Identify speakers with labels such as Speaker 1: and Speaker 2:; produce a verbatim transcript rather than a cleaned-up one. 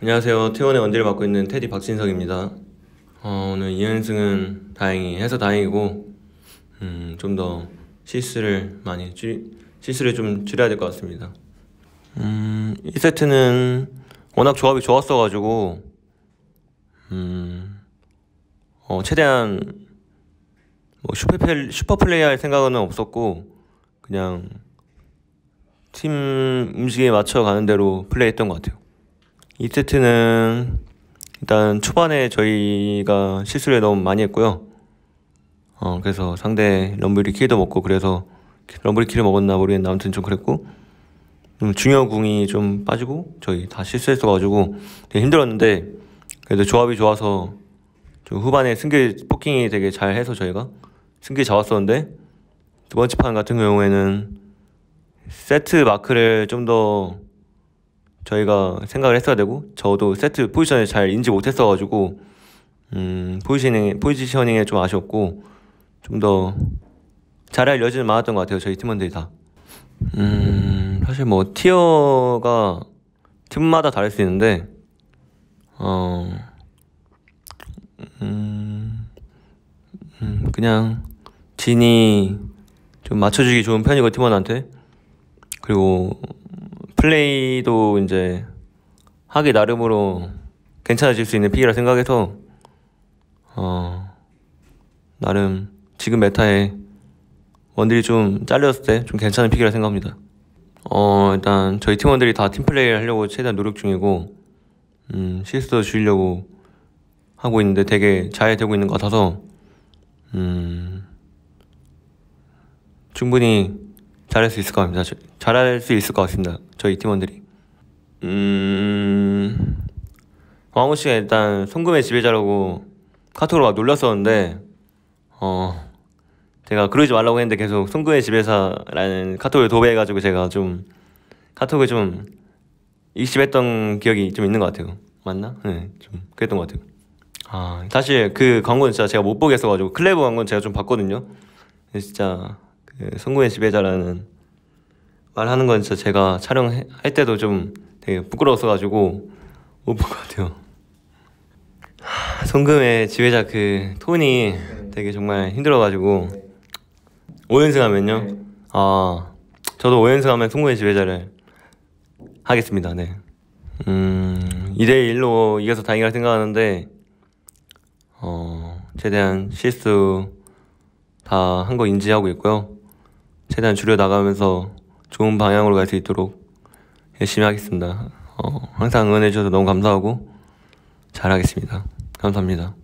Speaker 1: 안녕하세요. 티원의 원딜을 맡고 있는 테디 박진석입니다. 어, 오늘 이 연승은 다행히 해서 다행이고 음, 좀 더 실수를 많이 줄, 실수를 좀 줄여야 될 것 같습니다. 음, 이 세트는 워낙 조합이 좋았어가지고 음, 어, 최대한 뭐 슈퍼, 슈퍼 플레이 할 생각은 없었고 그냥 팀 움직임에 맞춰 가는 대로 플레이했던 것 같아요. 이 세트는 일단 초반에 저희가 실수를 너무 많이 했고요. 어, 그래서 상대 럼블이 킬도 먹고 그래서 럼블이 킬을 먹었나 모르겠는데 아무튼 좀 그랬고 좀 중요 궁이 좀 빠지고 저희 다 실수했어가지고 되게 힘들었는데 그래도 조합이 좋아서 좀 후반에 승기 포킹이 되게 잘 해서 저희가 승기 잡았었는데 두 번째 판 같은 경우에는 세트 마크를 좀 더 저희가 생각을 했어야 되고 저도 세트 포지션을 잘 인지 못했어가지고 음, 포지셔닝, 포지셔닝에 좀 아쉬웠고 좀 더 잘할 여지는 많았던 것 같아요. 저희 팀원들이 다. 음, 사실 뭐 티어가 팀마다 다를 수 있는데 어, 음, 음, 그냥 진이 좀 맞춰주기 좋은 편이고 팀원한테 그리고 플레이도 이제 하기 나름으로 괜찮아질 수 있는 픽이라 생각해서 어 나름 지금 메타에 원딜이 좀 잘렸을 때 좀 괜찮은 픽이라 생각합니다. 어 일단 저희 팀원들이 다 팀플레이를 하려고 최대한 노력 중이고 음 실수도 줄이려고 하고 있는데 되게 잘 되고 있는 것 같아서 음 충분히 잘할 수 있을 것 같습니다. 저, 잘할 수 있을 것 같습니다. 저희 팀원들이. 음... 왕우 씨가 일단 송금의 지배자라고 카톡으로 막 놀렸었는데 어... 제가 그러지 말라고 했는데 계속 송금의 지배자라는 카톡을 도배해가지고 제가 좀 카톡을 좀 익십했던 기억이 좀 있는 것 같아요. 맞나? 네, 좀 그랬던 것 같아요. 아, 사실 그 광고는 진짜 제가 못 보겠어가지고 클레브 광고는 제가 좀 봤거든요. 근데 진짜 그 송금의 지배자라는 말하는 건 진짜 제가 촬영할 때도 좀 되게 부끄러웠어가지고 못 본 것 같아요. 하, 송금의 지배자 그 톤이 되게 정말 힘들어가지고 오 연승 하면요? 아 저도 오 연승 하면 송금의 지배자를 하겠습니다. 네. 음, 이 대 일로 이겨서 다행이라 생각하는데 어, 최대한 실수 다 한 거 인지하고 있고요. 최대한 줄여나가면서 좋은 방향으로 갈 수 있도록 열심히 하겠습니다. 어, 항상 응원해주셔서 너무 감사하고 잘하겠습니다. 감사합니다.